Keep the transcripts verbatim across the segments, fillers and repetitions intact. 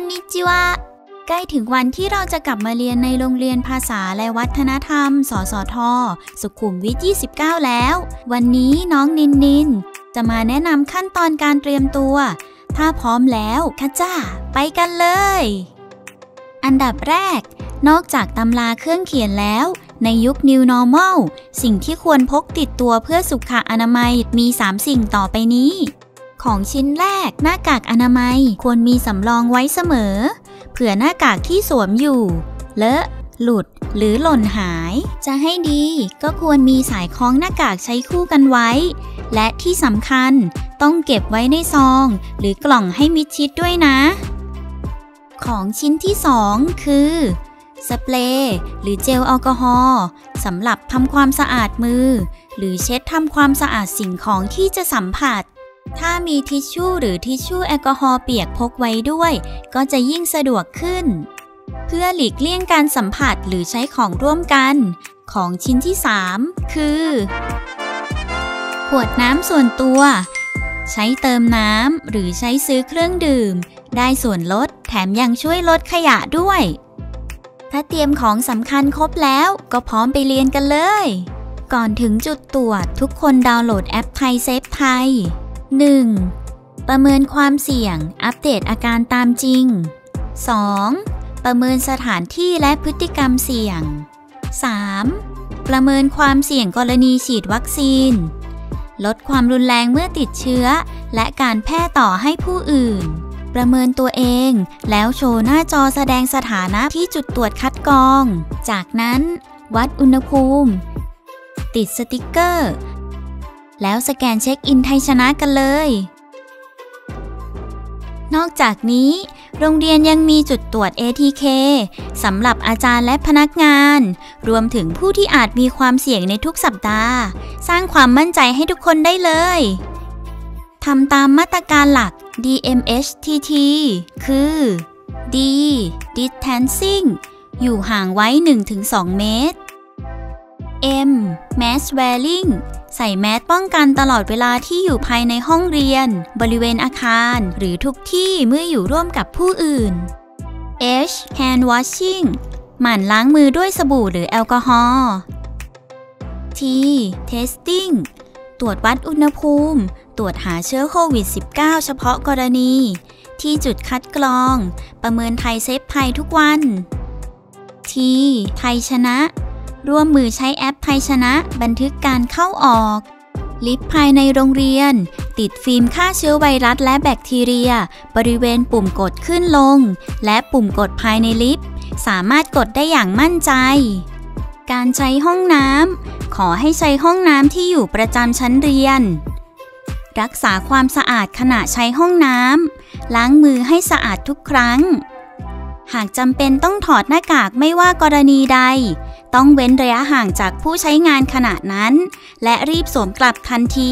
นิจิวะใกล้ถึงวันที่เราจะกลับมาเรียนในโรงเรียนภาษาและวัฒนธรรมสสทสุขุมวิทยี่สิบเก้าแล้ววันนี้น้องนินนินจะมาแนะนำขั้นตอนการเตรียมตัวถ้าพร้อมแล้วข้าจ้าไปกันเลยอันดับแรกนอกจากตำราเครื่องเขียนแล้วในยุค New Normal สิ่งที่ควรพกติดตัวเพื่อสุขอนามัยมีสามสิ่งต่อไปนี้ของชิ้นแรกหน้ากากอนามัยควรมีสำรองไว้เสมอเผื่อหน้ากากที่สวมอยู่เลอะหลุดหรือหล่นหายจะให้ดีก็ควรมีสายคล้องหน้ากากใช้คู่กันไว้และที่สำคัญต้องเก็บไว้ในซองหรือกล่องให้มิดชิดด้วยนะของชิ้นที่สองคือสเปรย์หรือเจลแอลกอฮอล์สำหรับทำความสะอาดมือหรือเช็ดทำความสะอาดสิ่งของที่จะสัมผัสถ้ามีทิชชู่หรือทิชชู่แอลกอฮอล์เปียกพกไว้ด้วยก็จะยิ่งสะดวกขึ้นเพื่อหลีกเลี่ยงการสัมผัสหรือใช้ของร่วมกันของชิ้นที่สามคือขวดน้ำส่วนตัวใช้เติมน้ำหรือใช้ซื้อเครื่องดื่มได้ส่วนลดแถมยังช่วยลดขยะด้วยถ้าเตรียมของสำคัญครบแล้วก็พร้อมไปเรียนกันเลยก่อนถึงจุดตรวจทุกคนดาวน์โหลดแอปไทยเซฟไทย หนึ่ง. ประเมินความเสี่ยงอัปเดตอาการตามจริง สอง. ประเมินสถานที่และพฤติกรรมเสี่ยง สาม. ประเมินความเสี่ยงกรณีฉีดวัคซีนลดความรุนแรงเมื่อติดเชื้อและการแพร่ต่อให้ผู้อื่นประเมินตัวเองแล้วโชว์หน้าจอแสดงสถานะที่จุดตรวจคัดกรองจากนั้นวัดอุณหภูมิติดสติกเกอร์แล้วสแกนเช็คอินไทยชนะกันเลยนอกจากนี้โรงเรียนยังมีจุดตรวจ เอ ที เค สำหรับอาจารย์และพนักงานรวมถึงผู้ที่อาจมีความเสี่ยงในทุกสัปดาห์สร้างความมั่นใจให้ทุกคนได้เลยทำตามมาตรการหลัก ดี เอ็ม เอช ที ที คือ D Distancing อยู่ห่างไว้ หนึ่งถึงสอง เมตร M Mask Wearing ใส่แมสป้องกันตลอดเวลาที่อยู่ภายในห้องเรียนบริเวณอาคารหรือทุกที่เมื่ออยู่ร่วมกับผู้อื่น H Hand Washing หมั่นล้างมือด้วยสบู่หรือแอลกอฮอล์ T Testing ตรวจวัดอุณหภูมิตรวจหาเชื้อโควิด สิบเก้า เฉพาะกรณีที่จุดคัดกรองประเมินไทยเซฟไทยทุกวัน T ไทยชนะร่วมมือใช้แอปไทยชนะบันทึกการเข้าออกลิฟต์ภายในโรงเรียนติดฟิล์มฆ่าเชื้อไวรัสและแบคทีเรียบริเวณปุ่มกดขึ้นลงและปุ่มกดภายในลิฟต์สามารถกดได้อย่างมั่นใจการใช้ห้องน้ำขอให้ใช้ห้องน้ำที่อยู่ประจำชั้นเรียนรักษาความสะอาดขณะใช้ห้องน้ำล้างมือให้สะอาดทุกครั้งหากจำเป็นต้องถอดหน้ากากไม่ว่ากรณีใดต้องเว้นระยะห่างจากผู้ใช้งานขณะนั้นและรีบสวมกลับทันที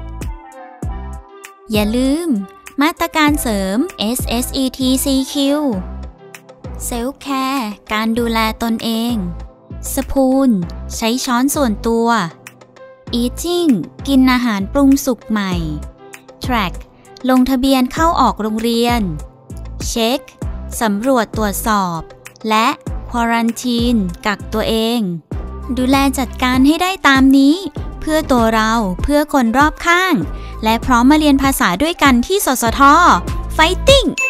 อย่าลืมมาตรการเสริม เอส เอส อี ที ซี คิว Self Care การดูแลตนเองสปูนใช้ช้อนส่วนตัว Eating กินอาหารปรุงสุกใหม่ Track ลงทะเบียนเข้าออกโรงเรียน Check สำรวจตรวจสอบและควอรันทีนกักตัวเองดูแลจัดการให้ได้ตามนี้เพื่อตัวเราเพื่อคนรอบข้างและพร้อมมาเรียนภาษาด้วยกันที่สสท Fighting